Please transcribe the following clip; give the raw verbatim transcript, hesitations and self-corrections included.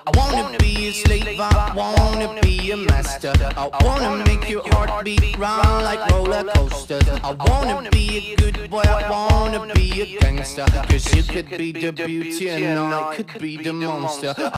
I wanna be a slave, I wanna be a master. I wanna make your heart beat round like roller coasters. I wanna be a good boy, I wanna be a gangster. Cause you could be the beauty and I could be the monster.